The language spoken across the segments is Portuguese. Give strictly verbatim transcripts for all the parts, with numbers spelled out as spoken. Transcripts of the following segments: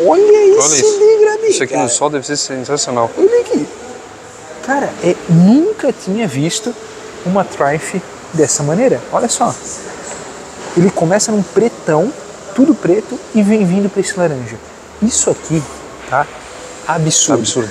Olha Olha esse isso. degradê, Isso aqui cara. no sol deve ser sensacional. Olha aqui. Cara, é, nunca tinha visto uma Triumph dessa maneira. Olha só. Ele começa num pretão, tudo preto, e vem vindo para esse laranja. Isso aqui, tá? Absurdo. Absurdo.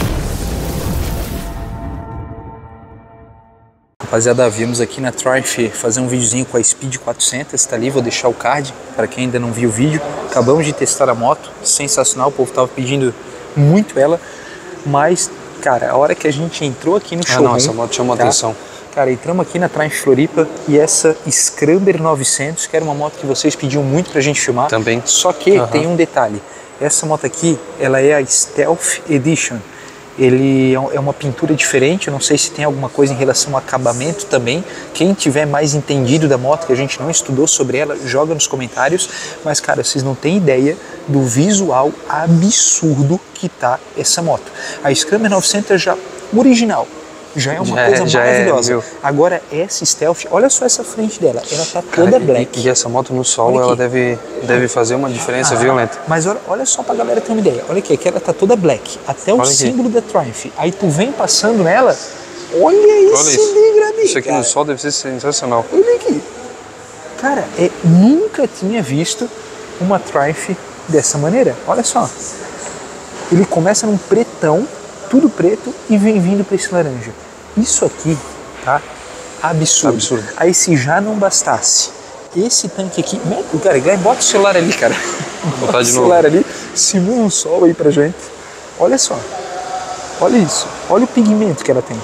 Rapaziada, viemos aqui na Triumph fazer um videozinho com a Speed quatrocentos, tá ali, vou deixar o card para quem ainda não viu o vídeo. Acabamos de testar a moto, sensacional, o povo tava pedindo muito ela, mas, cara, a hora que a gente entrou aqui no Ah, showroom... não, essa moto chamou a tá? atenção. Cara, entramos aqui na Triumph Floripa e essa Scrambler novecentos, que era uma moto que vocês pediam muito pra gente filmar. Também. Só que Uhum. tem um detalhe, essa moto aqui, ela é a Stealth Edition. Ele é uma pintura diferente, eu não sei se tem alguma coisa em relação ao acabamento também. Quem tiver mais entendido da moto, que a gente não estudou sobre ela, joga nos comentários. Mas, cara, vocês não têm ideia do visual absurdo que tá essa moto. A Scrambler novecentos é já original, já é uma Já coisa é, já maravilhosa. é, viu? Agora, essa Stealth, olha só essa frente dela, ela tá toda Cara, black. E, e essa moto no sol, Olha ela aqui. deve, deve fazer uma diferença Ah, violenta. Mas olha, olha só pra galera ter uma ideia. Olha aqui, aqui ela tá toda black. Até o Olha aqui. símbolo da Triumph. Aí tu vem passando nela, olha esse Olha isso. degradê, Isso aqui cara. no sol deve ser sensacional. Olha aqui. Cara, é, nunca tinha visto uma Triumph dessa maneira. Olha só. Ele começa num pretão, tudo preto, e vem vindo pra esse laranja. Isso aqui, tá? Absurdo. Absurdo. Aí se já não bastasse esse tanque aqui, o cara, bota o celular ali, cara. botar Bota de o novo. celular ali, simula um sol aí pra gente. Olha só. Olha isso. Olha o pigmento que ela tem.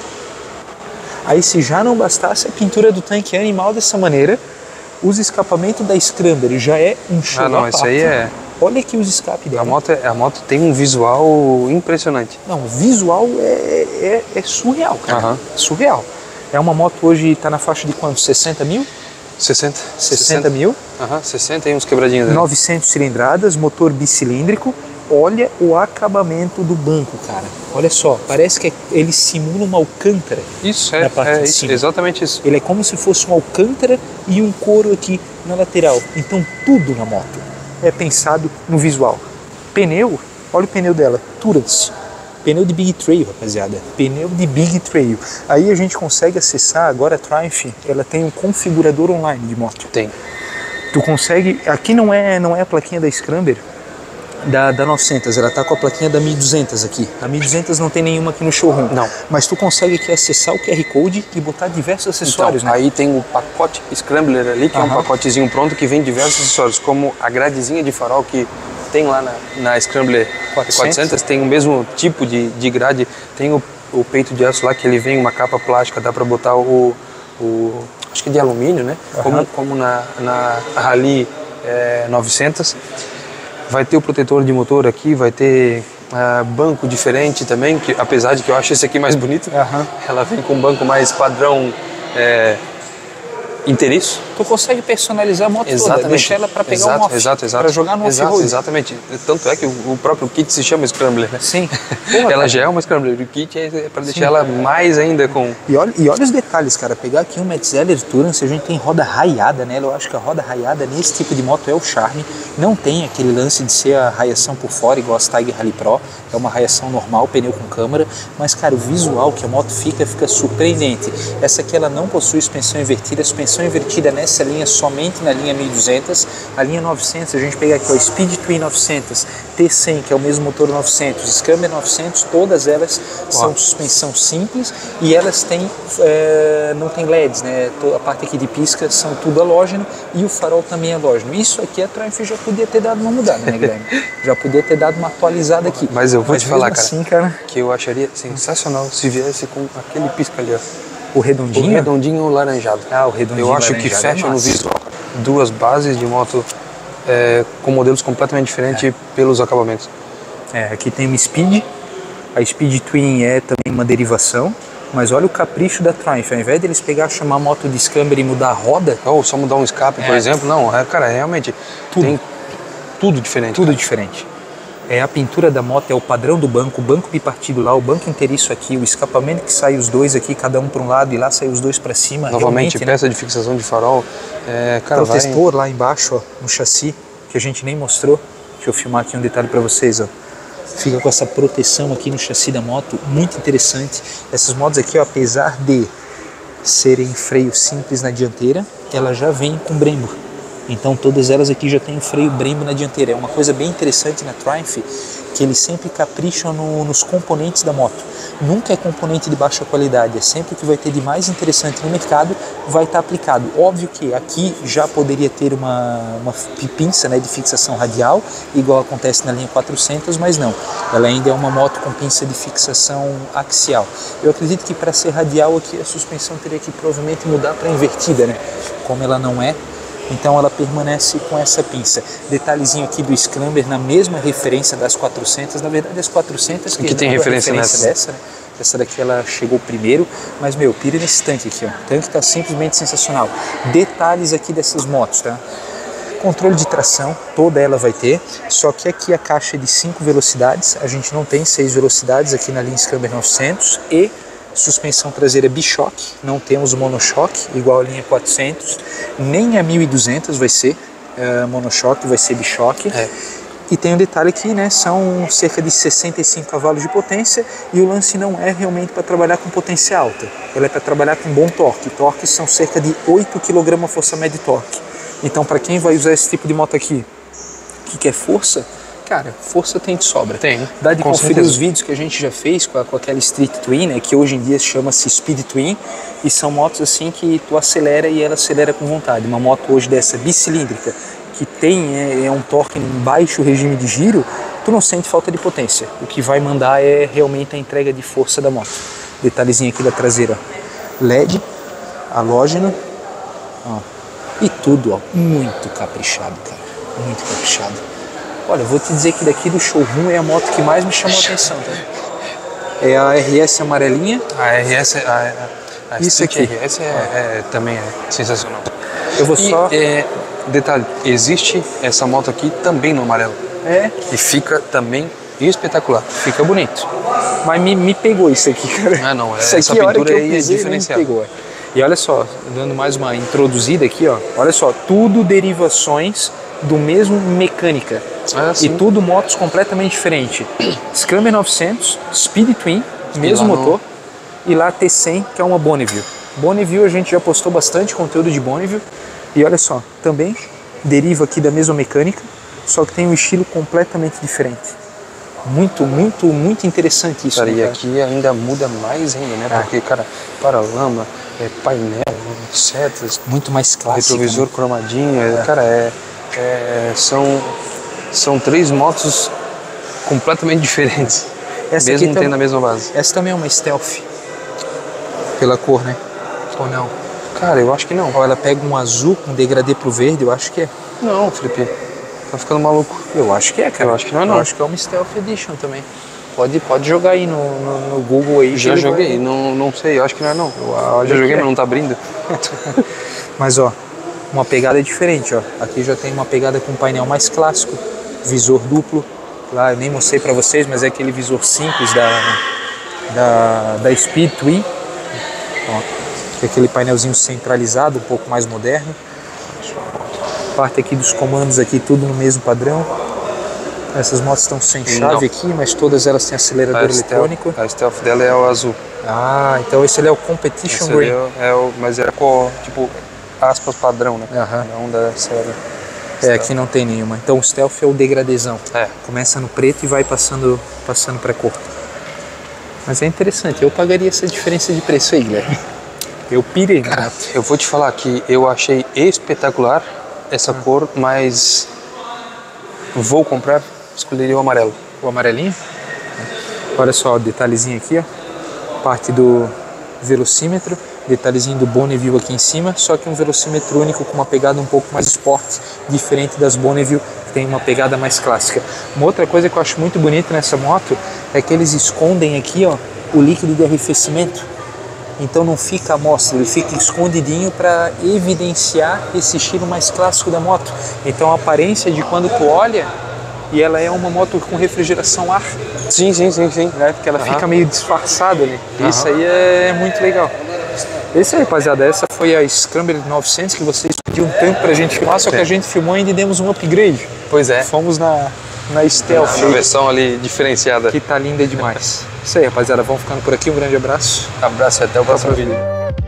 Aí se já não bastasse a pintura do tanque é animal dessa maneira, os escapamentos da Scrambler já é um show Ah, não, à esse parte. aí é... Olha aqui os escapes dela. A moto, é- a moto tem um visual impressionante. Não, o visual é, é, é surreal, cara. Aham. Surreal. É uma moto hoje, tá na faixa de quanto? sessenta mil? sessenta? sessenta mil. Aham, sessenta e uns quebradinhos. Né? novecentos cilindradas, motor bicilíndrico. Olha o acabamento do banco, cara. Olha só, parece que ele simula uma alcântara. Isso, é, Na parte é de isso, cima. exatamente isso. Ele é como se fosse um alcântara e um couro aqui na lateral. Então tudo na moto é pensado no visual. Pneu, olha o pneu dela, Turance. Pneu de Big Trail, rapaziada. Pneu de Big Trail. Aí a gente consegue acessar, agora a Triumph, ela tem um configurador online de moto. Tem. Tu consegue, aqui não é, não é a plaquinha da Scrambler, da, da novecentos, ela tá com a plaquinha da mil e duzentos aqui. A mil e duzentos não tem nenhuma aqui no showroom. Não. Mas tu consegue aqui acessar o Q R Code e botar diversos acessórios, Então, né? aí tem o pacote Scrambler ali, que é um Aham. pacotezinho pronto que vem diversos acessórios, como a gradezinha de farol que tem lá na, na Scrambler quatrocentos. quatrocentos, tem o mesmo tipo de, de grade, tem o, o peito de aço lá que ele vem uma capa plástica, dá para botar o, o, acho que de alumínio, né? Aham. Como, como na, na Rally é, novecentos. Vai ter o protetor de motor aqui, vai ter uh, banco diferente também, que, apesar de que eu acho esse aqui mais bonito. Aham. Ela vem com um banco mais padrão é, inteiriço. Tu consegue personalizar a moto toda, Exatamente. deixar ela para pegar exato, um off, exato, exato. para jogar no exato, off-road. Exatamente. Tanto é que o, o próprio kit se chama Scrambler, né? Sim. Porra, ela cara. já é uma Scrambler, o kit é para deixar ela mais ainda com... E olha, e olha os detalhes, cara. Pegar aqui um Metzeler Turance, a gente tem roda raiada nela. Eu acho que a roda raiada nesse tipo de moto é o charme. Não tem aquele lance de ser a raiação por fora, igual as Tiger Rally Pro. É uma raiação normal, pneu com câmara. Mas, cara, o visual que a moto fica, fica surpreendente. Essa aqui, ela não possui suspensão invertida. A suspensão invertida nessa linha somente na linha mil e duzentos. A linha novecentos, a gente pega aqui o Speed Twin novecentos, T cem, que é o mesmo motor novecentos, Scrambler novecentos, todas elas são Uau. suspensão simples e elas têm, é, não tem L E Ds, né? A parte aqui de pisca são tudo halógeno e o farol também é halógeno. Isso aqui a Triumph já podia ter dado uma mudada, né, Guilherme? Já podia ter dado uma atualizada aqui. Mas eu vou te falar, cara, assim, cara, que eu acharia sensacional se viesse com aquele pisca ali, ó. o O redondinho... redondinho laranjado. Ah, o redondinho Eu acho que laranjado fecha é no massa. visual. Duas bases de moto é, com modelos completamente diferentes É. pelos acabamentos. É, aqui tem uma Speed, a Speed Twin é também uma derivação, mas olha o capricho da Triumph, ao invés deles pegar, chamar a moto de Scrambler e mudar a roda, Ou só mudar um escape, por É. exemplo. Não, é, cara, realmente Tudo. tem tudo diferente. tudo diferente. É, a pintura da moto é o padrão do banco, o banco bipartido lá, o banco inteiriço aqui, o escapamento que sai os dois aqui, cada um para um lado e lá sai os dois para cima. Novamente, realmente, peça de fixação de farol. É, cara, vai... protestor lá embaixo, ó, no chassi, que a gente nem mostrou. Deixa eu filmar aqui um detalhe para vocês, ó. Fica com essa proteção aqui no chassi da moto, muito interessante. Essas motos aqui, ó, apesar de serem freio simples na dianteira, ela já vem com Brembo. Então todas elas aqui já tem o freio Brembo na dianteira. É uma coisa bem interessante na Triumph, que eles sempre capricham no, nos componentes da moto. Nunca é componente de baixa qualidade, é sempre o que vai ter de mais interessante no mercado vai estar aplicado. Óbvio que aqui já poderia ter uma, uma pinça, né, de fixação radial, igual acontece na linha quatrocentos, mas não. Ela ainda é uma moto com pinça de fixação axial. Eu acredito que para ser radial aqui a suspensão teria que provavelmente mudar para invertida, né? Como ela não é. Então ela permanece com essa pinça. Detalhezinho aqui do Scrambler na mesma referência das quatrocentos. Na verdade as quatrocentos que, que tem referência, referência nessa. dessa, né? Essa daqui ela chegou primeiro, mas meu, pira nesse tanque aqui, ó. O tanque tá simplesmente sensacional. Detalhes aqui dessas motos, tá? Controle de tração, toda ela vai ter, só que aqui a caixa é de cinco velocidades, a gente não tem seis velocidades aqui na linha Scrambler novecentos, e suspensão traseira bichoque, não temos o monochoque, igual a linha quatrocentos, nem a mil e duzentos vai ser uh, monochoque, vai ser bichoque. É. E tem um detalhe aqui, né, são cerca de sessenta e cinco cavalos de potência, e o lance não é realmente para trabalhar com potência alta, ela é para trabalhar com bom torque. Torques são cerca de oito quilogramas força média de torque. Então para quem vai usar esse tipo de moto aqui, que quer força, cara, força tem de sobra. Tem. Dá de conferir os vídeos que a gente já fez com, a, com aquela Street Twin, né, que hoje em dia chama-se Speed Twin, e são motos assim que tu acelera e ela acelera com vontade. Uma moto hoje dessa bicilíndrica, que tem é, é um torque em baixo regime de giro, tu não sente falta de potência. O que vai mandar é realmente a entrega de força da moto. Detalhezinho aqui da traseira, L E D, halógeno, ó, e tudo, ó, muito caprichado, cara, muito caprichado. Olha, eu vou te dizer que daqui do showroom é a moto que mais me chamou a atenção, tá? É a R S amarelinha. A R S, a, a, a isso aqui. R S é, é, também é sensacional. Eu vou e, só... É, detalhe, existe essa moto aqui também no amarelo. É. E fica também espetacular. Fica bonito. Mas me, me pegou isso aqui, cara. Ah, não. Isso essa aqui, pintura é aí é diferenciada. Me pegou. E olha só, dando mais uma introduzida aqui, ó. Olha só, tudo derivações do mesmo mecânica. Ah, e tudo motos completamente diferentes. Scrambler novecentos, Speed Twin, mesmo motor. No... E lá T cem, que é uma Bonneville. Bonneville a gente já postou bastante conteúdo de Bonneville. E olha só, também deriva aqui da mesma mecânica, só que tem um estilo completamente diferente. Muito, muito, muito interessante isso. Cara, né, e cara? aqui ainda muda mais ainda, né? Ah. Porque, cara, paralama, é, painel, setas, muito mais clássico. Retrovisor, né? Cromadinho, é. Cara, é, é, são, são três motos completamente diferentes. Essa mesmo tendo tam... a mesma base. Essa também é uma stealth, pela cor, né? Ou não? Cara, eu acho que não. Ou ela pega um azul, um degradê pro verde, eu acho que é. Não, Felipe, tá ficando maluco. Eu acho que é, cara. Eu acho que não é, não. Eu acho que é uma Stealth Edition também. Pode, pode jogar aí no, no, no Google aí. Já joguei, vai... não, não sei, eu acho que não é não. Eu já joguei, é. Mas não tá abrindo. Mas ó, uma pegada diferente, ó. Aqui já tem uma pegada com um painel mais clássico, visor duplo. Lá eu nem mostrei pra vocês, mas é aquele visor simples da, da, da Speed Twin. Ó. Aquele painelzinho centralizado, um pouco mais moderno. Parte aqui dos comandos aqui, tudo no mesmo padrão. Essas motos estão sem chave Não. aqui, mas todas elas têm acelerador a eletrônico. Stealth, a Stealth dela é o azul. Ah, então esse ali é o Competition esse Green. É, é o, mas é com, tipo, aspas padrão, né? Uhum. Não da série. É, aqui não tem nenhuma. Então o Stealth é o degradezão. É. Começa no preto e vai passando, passando para cor. Mas é interessante, eu pagaria essa diferença de preço aí, Guilherme. Eu pirei, cara. Eu vou te falar que eu achei espetacular essa ah. cor, mas vou comprar, escolheria o amarelo. O amarelinho? Olha só o detalhezinho aqui, ó. Parte do velocímetro, detalhezinho do Bonneville aqui em cima, só que um velocímetro único com uma pegada um pouco mais esporte, diferente das Bonneville, que tem uma pegada mais clássica. Uma outra coisa que eu acho muito bonita nessa moto é que eles escondem aqui, ó, o líquido de arrefecimento. Então não fica à mostra, ele fica escondidinho para evidenciar esse estilo mais clássico da moto. Então a aparência de quando tu olha, e ela é uma moto com refrigeração ar. Sim, sim, sim, sim. Né? Porque ela uhum. fica meio disfarçada, né? Uhum. Isso aí é muito legal. Esse aí, rapaziada, essa foi a Scrambler novecentos que vocês pediram tanto pra gente filmar, só que a gente filmou e ainda demos um upgrade. Pois é. Fomos na, na Stealth. Uma versão ali diferenciada. Que tá linda demais. Isso aí, rapaziada. Vamos ficando por aqui. Um grande abraço. Abraço e até o próximo vídeo.